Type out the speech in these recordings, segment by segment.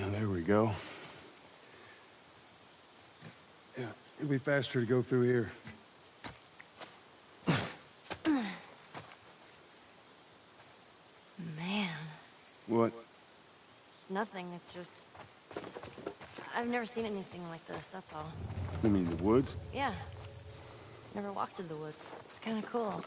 There we go. Yeah, it'll be faster to go through here. Man. What? Nothing, it's just... I've never seen anything like this, that's all. You mean the woods? Yeah. Never walked through the woods. It's kind of cool.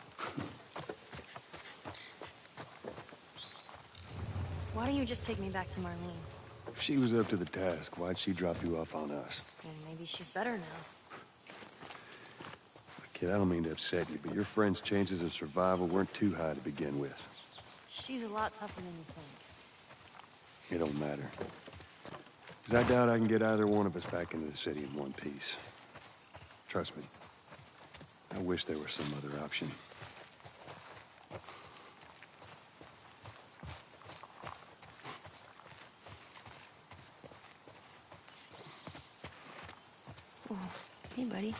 Why don't you just take me back to Marlene? If she was up to the task, why'd she drop you off on us? And maybe she's better now. Kid, I don't mean to upset you, but your friend's chances of survival weren't too high to begin with. She's a lot tougher than you think. It don't matter. 'Cause I doubt I can get either one of us back into the city in one piece. Trust me. I wish there was some other option. Oh, hey, buddy.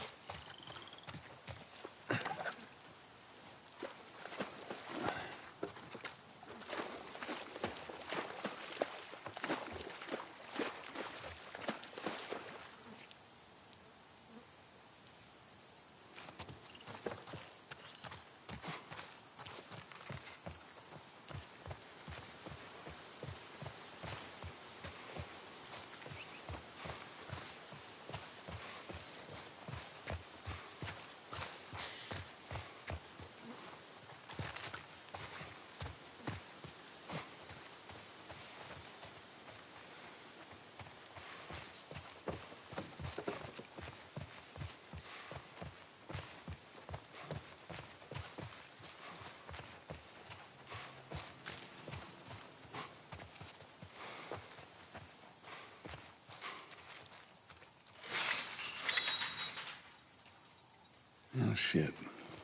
Oh, shit.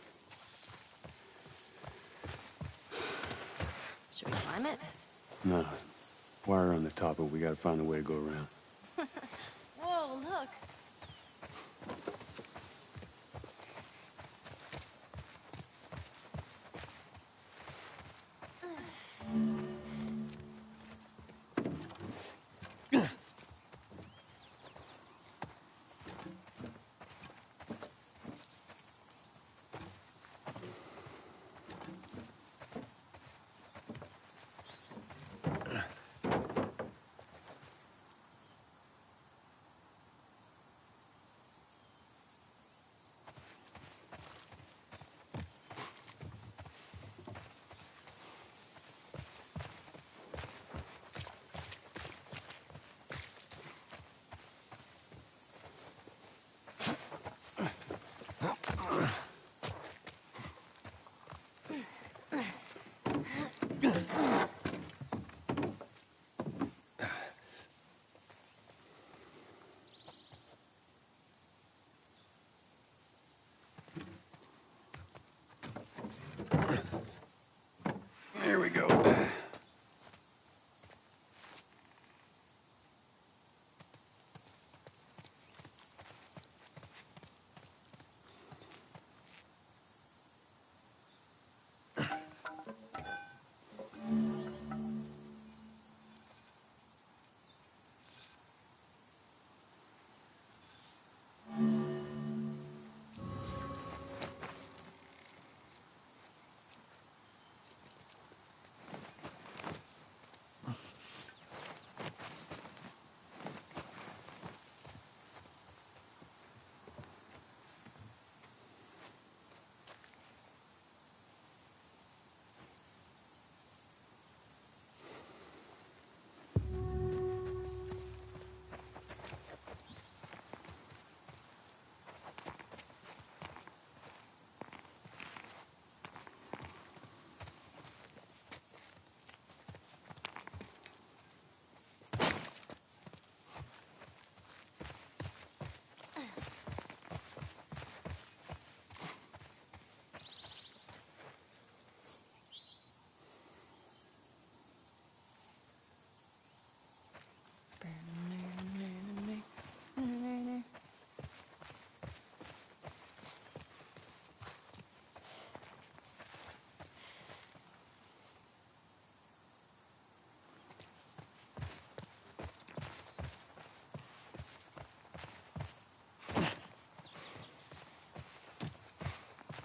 Should we climb it? No. Wire on the top, but we gotta find a way to go around. Whoa, look! There we go.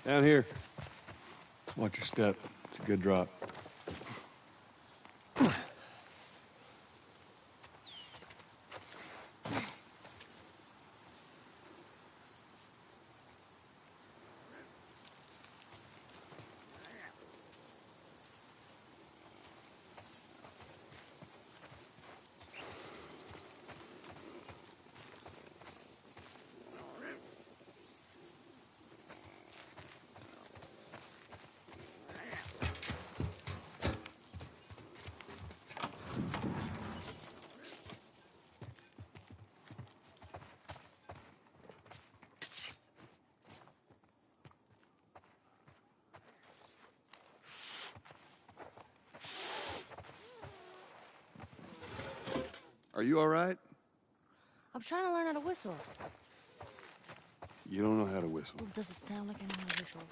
Down here. Watch your step. It's a good drop. Are you all right? I'm trying to learn how to whistle. You don't know how to whistle. Well, does it sound like I know how to whistle?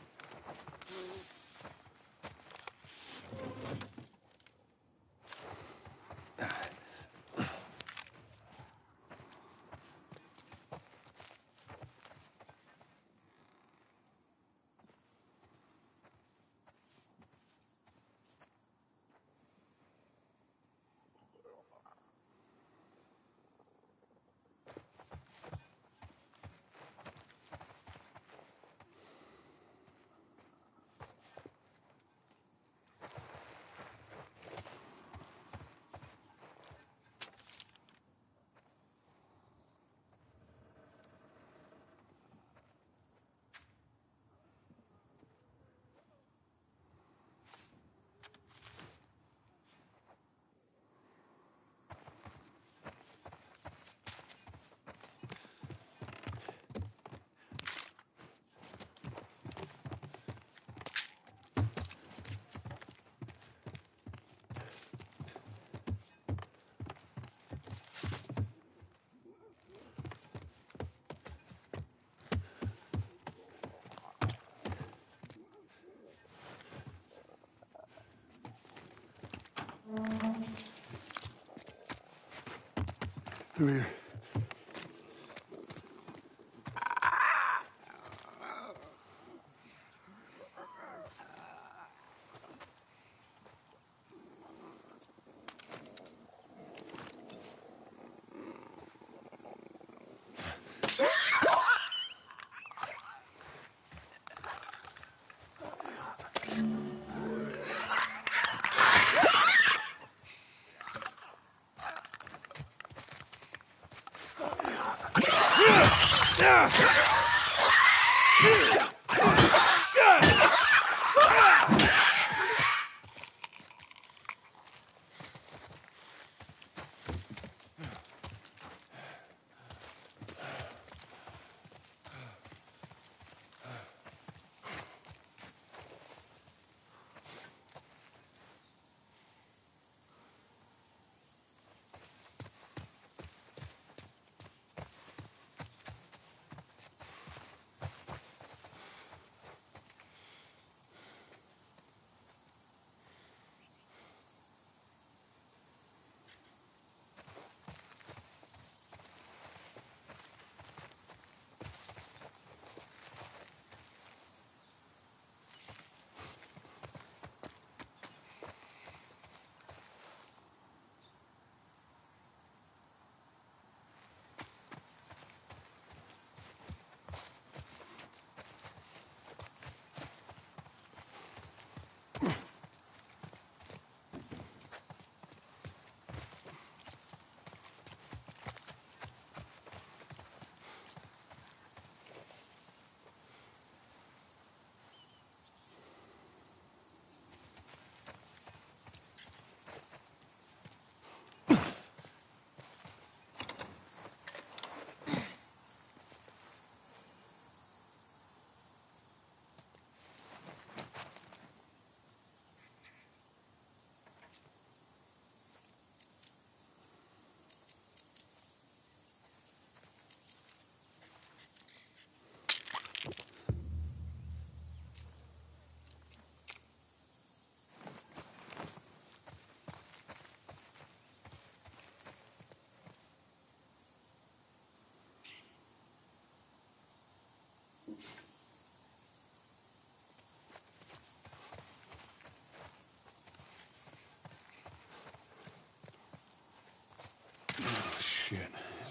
Through here.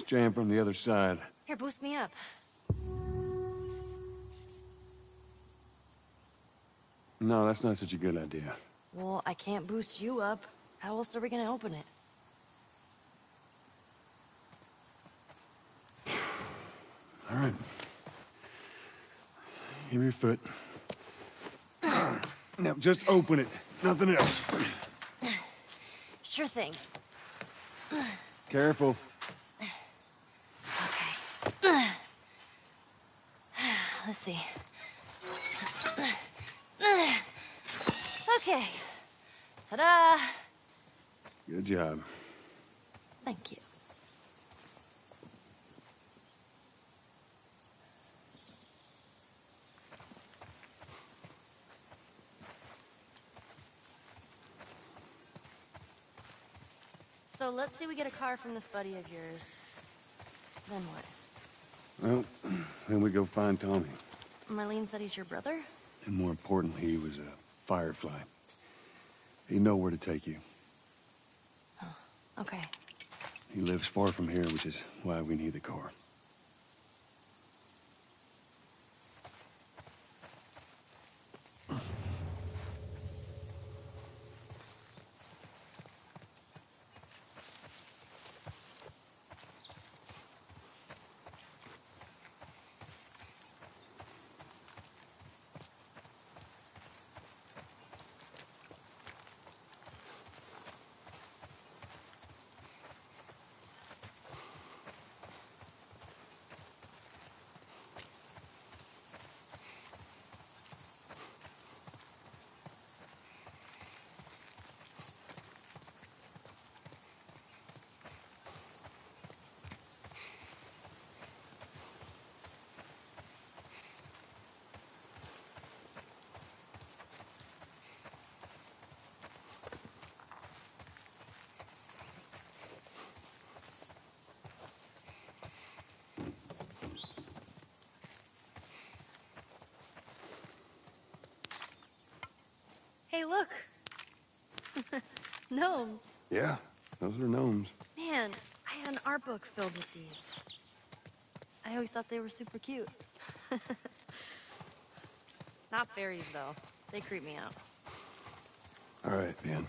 jammed from the other side. Here, boost me up. No, that's not such a good idea. Well, I can't boost you up. How else are we gonna open it? All right. Give me your foot. Now, just open it. Nothing else. Sure thing. Careful. Okay. Let's see. Okay. Ta-da! Good job. Thank you. So let's say we get a car from this buddy of yours. Then what? Well, then we go find Tommy. Marlene said he's your brother? And more importantly, he was a Firefly. He'd know where to take you. Oh, okay. He lives far from here, which is why we need the car. Hey, look! Gnomes. Yeah, those are gnomes. Man, I had an art book filled with these. I always thought they were super cute. Not fairies, though. They creep me out. All right, man.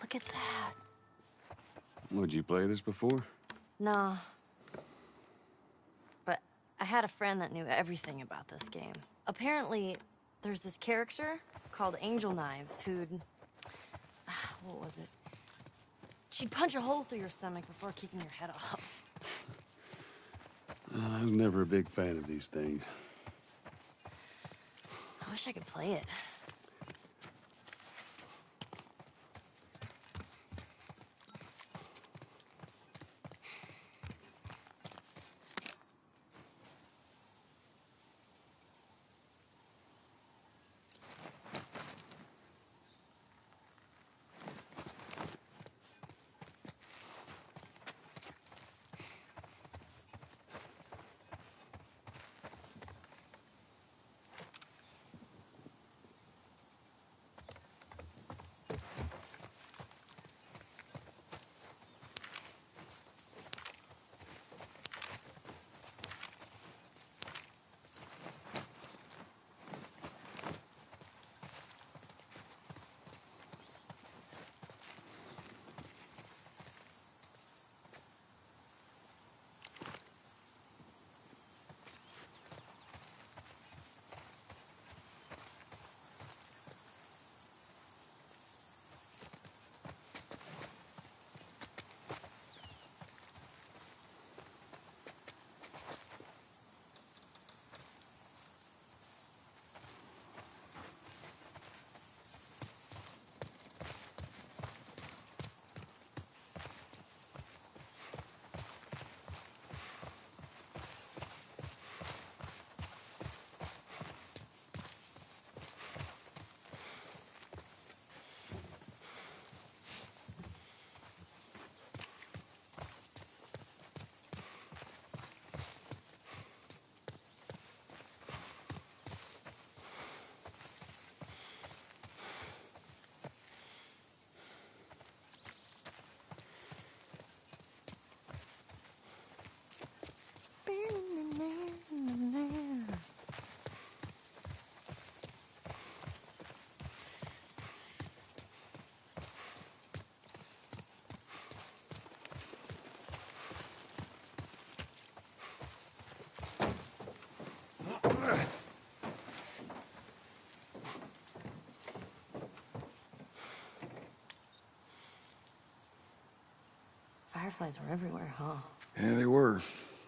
Look at that. Would you play this before? No. But I had a friend that knew everything about this game. Apparently, there's this character called Angel Knives who'd... what was it? She'd punch a hole through your stomach before kicking your head off. I was never a big fan of these things. I wish I could play it. Fireflies were everywhere, huh? Yeah, they were.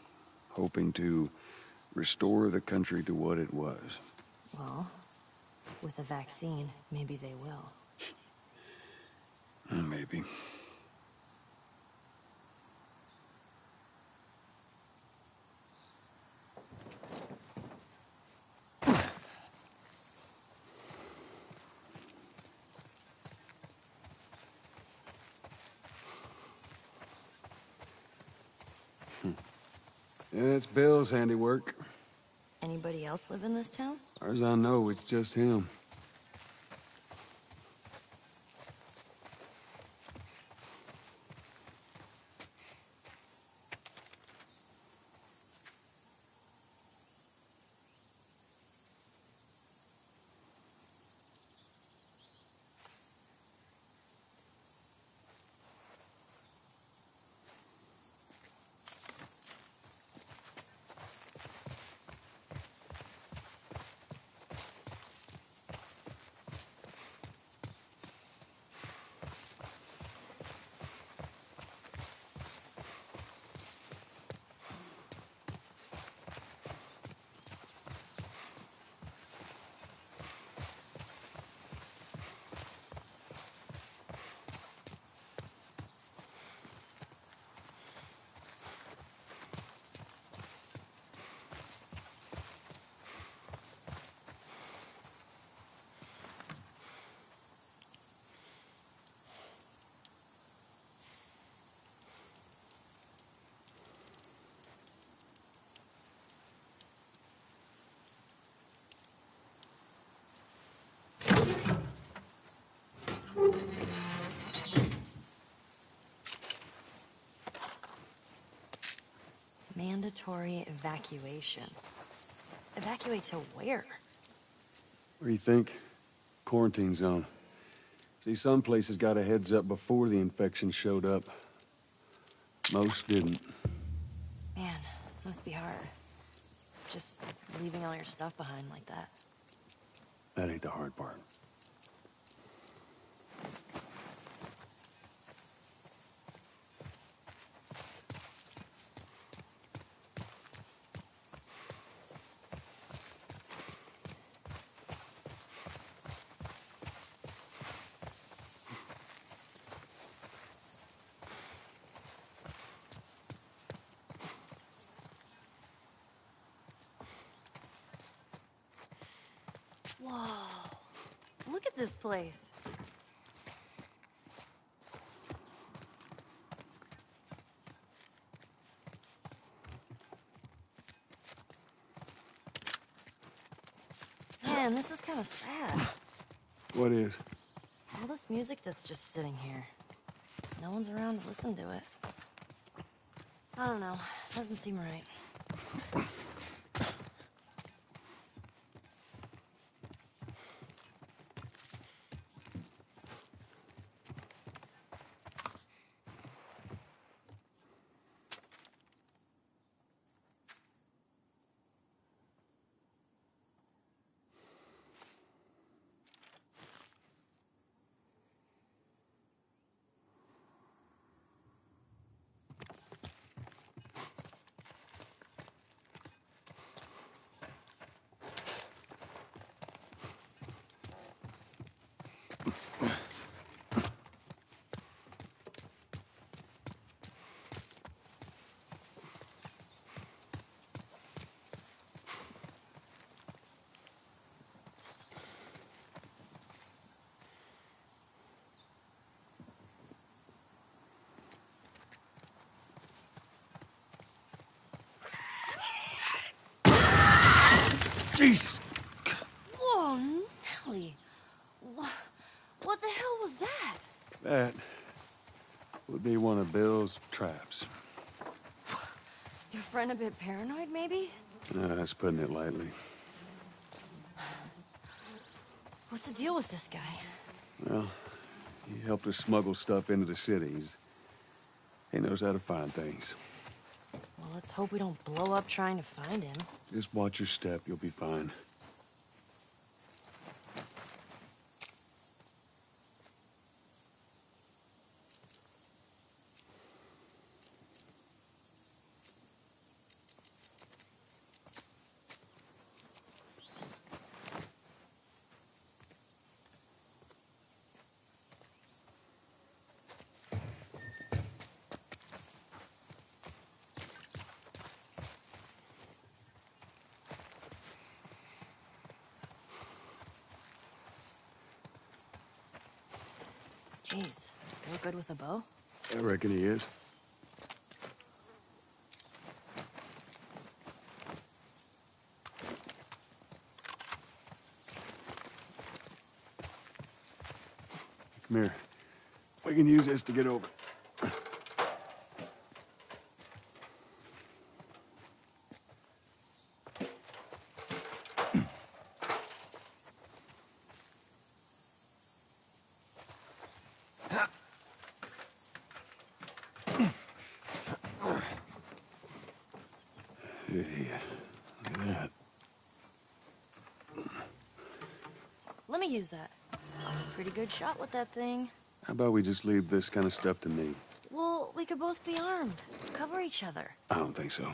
Hoping to restore the country to what it was. Well, with a vaccine, maybe they will. Maybe. Yeah, it's Bill's handiwork. Anybody else live in this town? As far as I know, it's just him. Mandatory evacuation. Evacuate to where? What do you think? Quarantine zone. See, some places got a heads up before the infection showed up. Most didn't. Man, must be hard. Just leaving all your stuff behind like that. That ain't the hard part. Whoa. Look at this place. Man, this is kind of sad. What is? All this music that's just sitting here. No one's around to listen to it. I don't know. Doesn't seem right. Jesus! Whoa, Nelly. What the hell was that? That would be one of Bill's traps. Your friend a bit paranoid, maybe? That's putting it lightly. What's the deal with this guy? Well, he helped us smuggle stuff into the cities. He knows how to find things. Well, let's hope we don't blow up trying to find him. Just watch your step, you'll be fine. Jeez, Bill good with a bow? I reckon he is. Come here. We can use this to get over. Yeah, look at that. Let me use that. I'm a pretty good shot with that thing. How about we just leave this kind of stuff to me? Well, we could both be armed. Cover each other. I don't think so.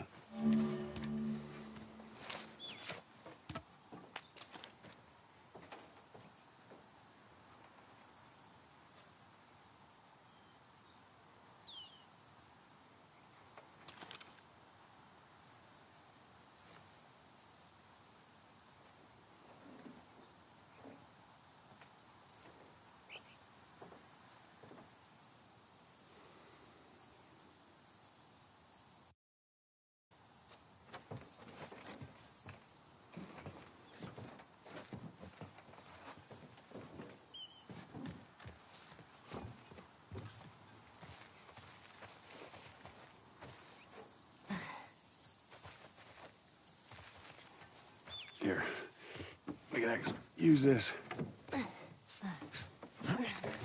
Here, we can actually use this.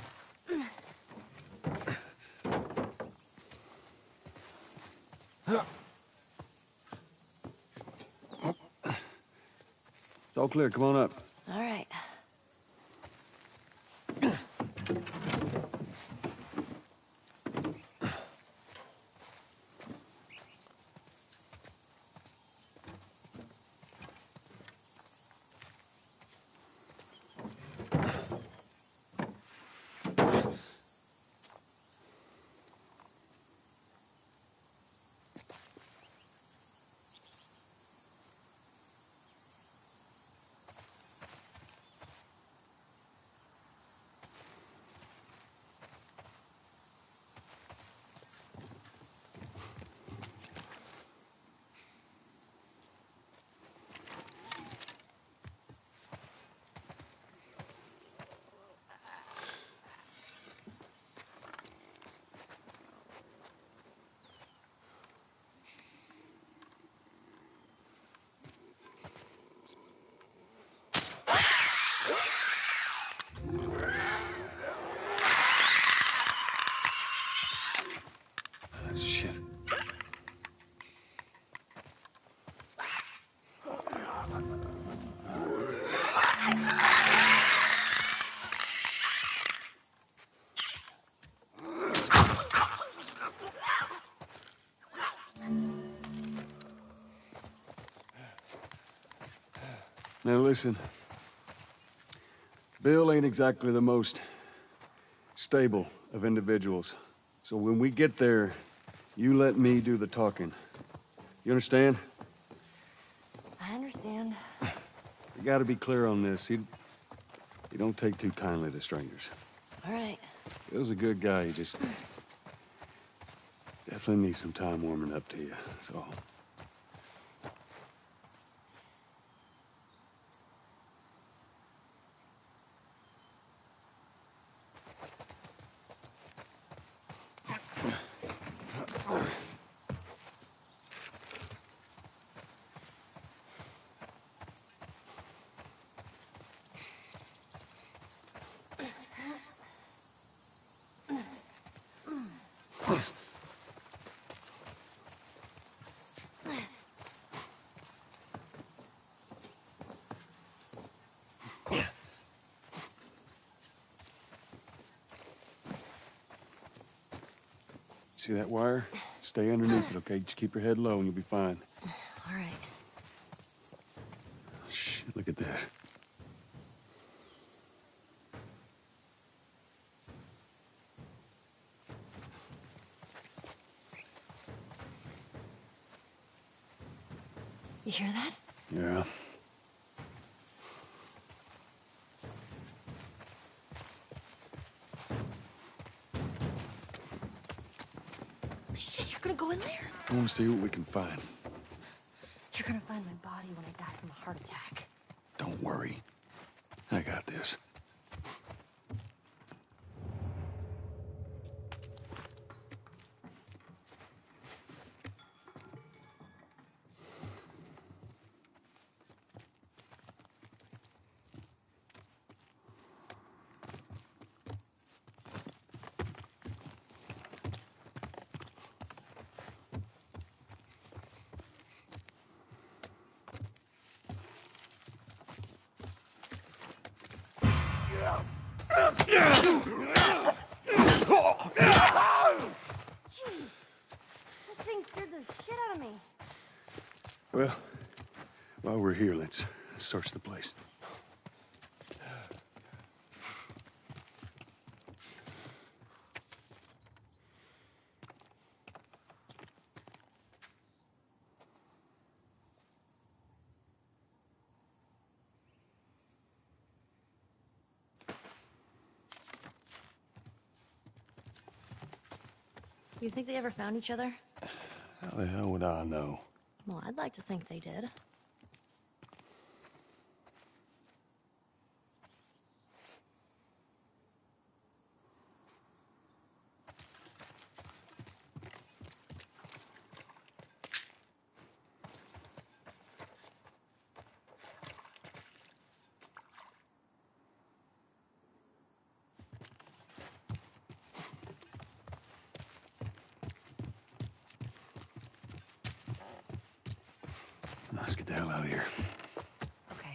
It's all clear. Come on up. All right. Shit. Now listen. Bill ain't exactly the most stable of individuals. So when we get there, you let me do the talking. You understand? I understand. You gotta be clear on this. He don't take too kindly to strangers. All right. Bill's a good guy. He just definitely needs some time warming up to you. That's all. See that wire? Stay underneath it, okay? Just keep your head low and you'll be fine. All right. Shit, look at that. You hear that? Yeah. Shit, you're gonna go in there? I want to see what we can find. You're gonna find my body when I die from a heart attack. Don't worry. I got this. That thing scared the shit out of me. Well, while we're here, let's search the place. You think they ever found each other? How the hell would I know? Well, I'd like to think they did. Let's get the hell out of here. Okay.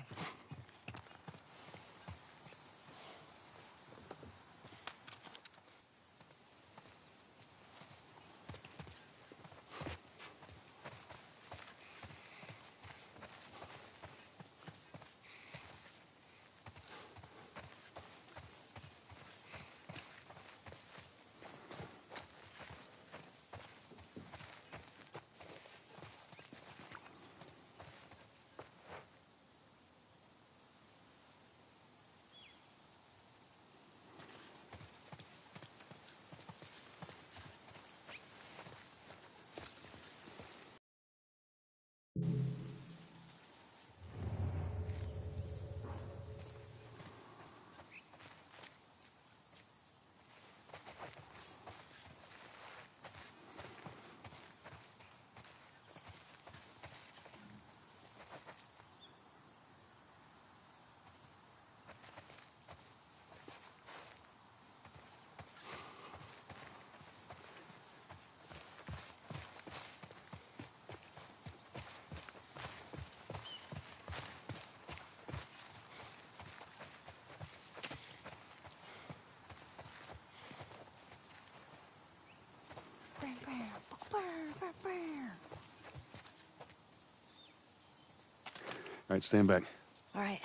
All right, stand back. All right.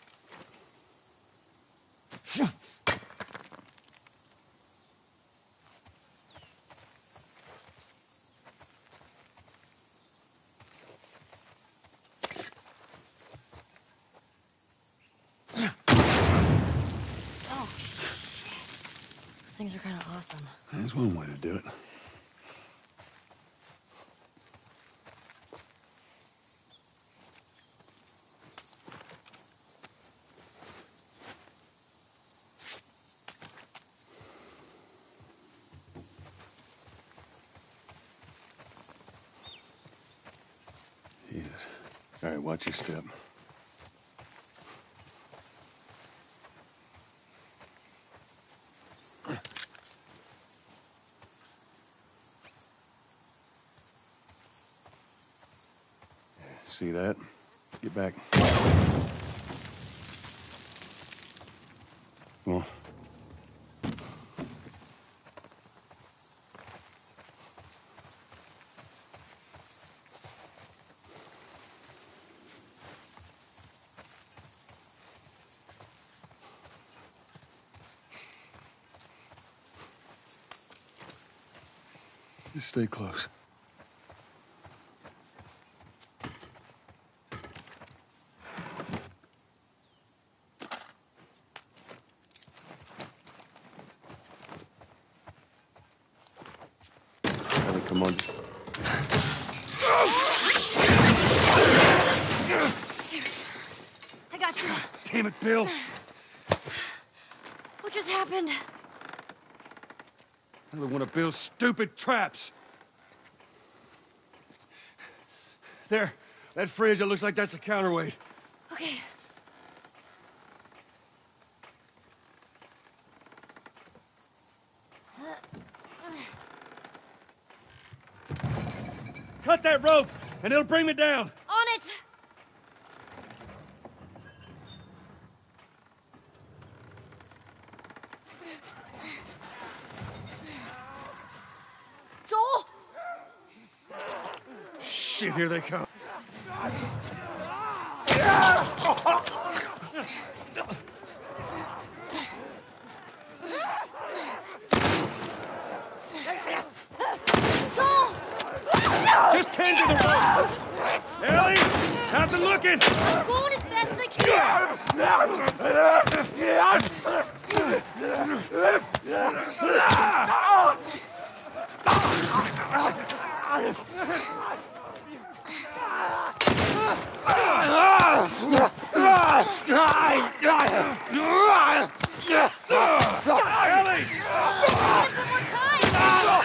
Oh, shit. Those things are kind of awesome. That's one way to do it. Jesus. All right, watch your step. See that? Get back. Come on. Just stay close. Ellie, come on. I got you. Damn it, Bill! What just happened? Another one of Bill's stupid traps. There, that fridge, it looks like that's a counterweight. Okay. Cut that rope, and it'll bring me down. On it! Joel! Shit, here they come. Joel! Just tend to the rope. Ellie, how's it looking? I'm going as fast as I can! Ellie! Just one more time!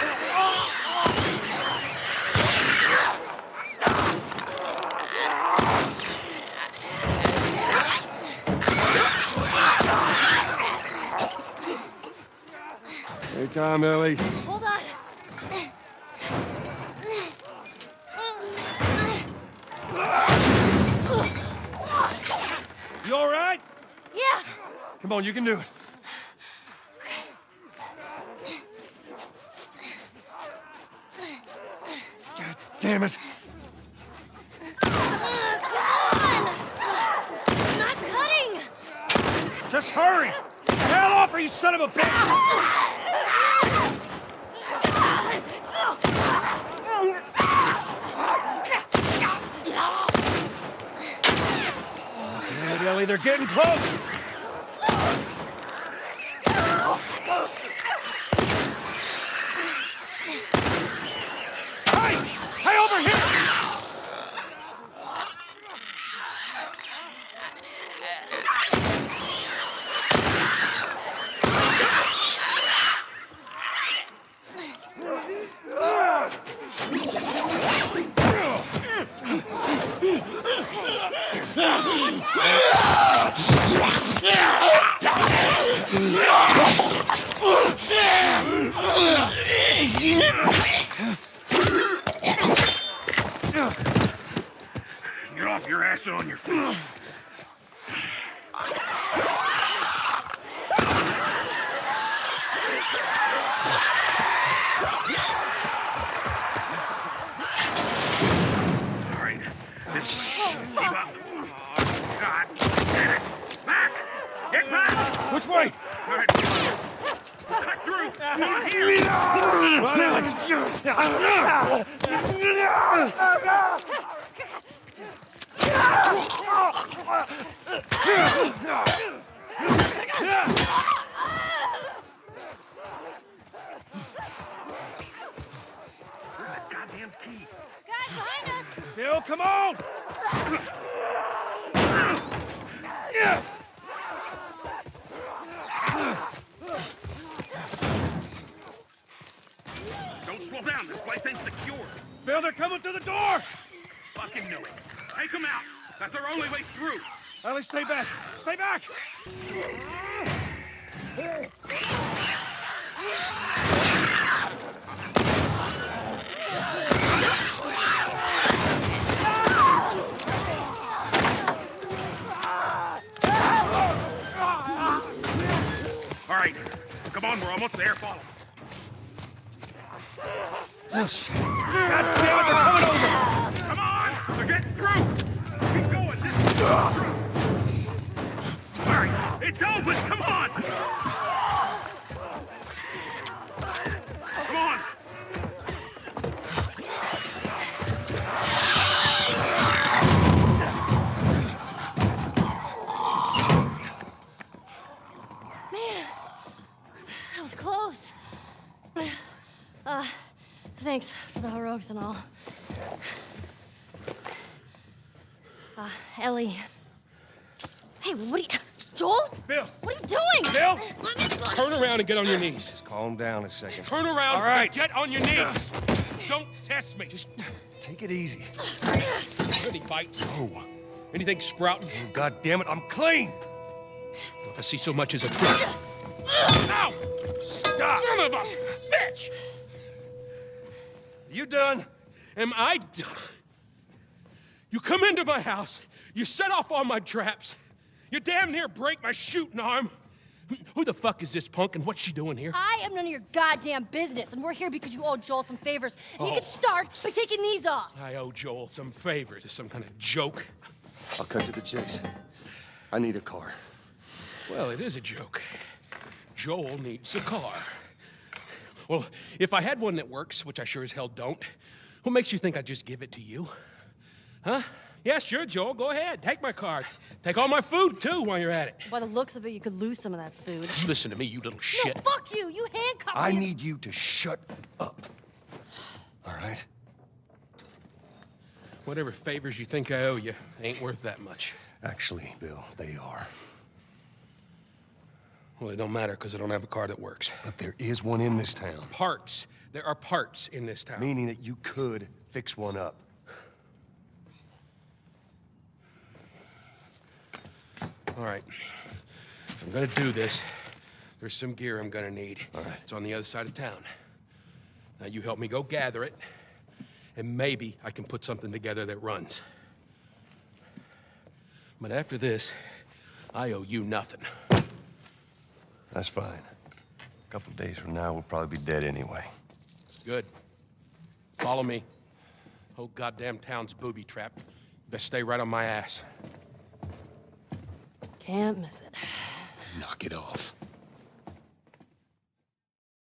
Hey, Tom, Ellie. Hold on. Come on, you can do it. God damn it. I'm not cutting! Just hurry! Hell off, or you son of a bitch! Damn it, Ellie, they're getting close! Hey! Hey, over here! You're off your ass and on your feet. All right. This keep up. Oh, God damn it. Back! Get back! Which way? All right. Cut through. Come on, here. That goddamn key. Guys, behind us! Bill, come on! Don't slow down. This place ain't secure. Bill, they're coming through the door! Fucking knew it. Take them out. That's our only way through. Ellie, stay back! Stay back! All right. Come on, we're almost there. Follow. Oh, shit. God damn it, they're coming over! Come on! They're getting through! Keep going! This is through! Alright, it's open! Come on! Come on! Man, that was close. Thanks for the heroics and all. Ellie. Hey, what are you... Joel? Bill! What are you doing? Bill! Turn around and get on your knees. Just calm down a second. Turn around All right. and get on your knees. Don't test me. Just take it easy. Any bites? Oh. Anything sprouting? Oh, God damn it, I'm clean! If I see so much as a prick. Ow! Stop! Son of a bitch! You done? Am I done? You come into my house, you set off all my traps, you damn near break my shooting arm. Who the fuck is this punk and what's she doing here? I am none of your goddamn business, and we're here because you owe Joel some favors. And you can start by taking these off. I owe Joel some favors. Is some kind of joke? I'll cut to the chase. I need a car. Well, it is a joke. Joel needs a car. Well, if I had one that works, which I sure as hell don't, what makes you think I'd just give it to you? Huh? Yeah, sure, Joel, go ahead. Take my car. Take all my food, too, while you're at it. By the looks of it, you could lose some of that food. You listen to me, you little shit. No, fuck you! You handcuffed I me. need you to shut up. All right? Whatever favors you think I owe you ain't worth that much. Actually, Bill, they are. Well, it don't matter, because I don't have a car that works. But there is one in this town. Parts. There are parts in this town. Meaning that you could fix one up. All right. If I'm gonna do this, there's some gear I'm gonna need. All right. It's on the other side of town. Now, you help me go gather it, and maybe I can put something together that runs. But after this, I owe you nothing. That's fine. A couple days from now, we'll probably be dead anyway. Good. Follow me. Whole goddamn town's booby-trapped. Best stay right on my ass. Can't miss it. Knock it off.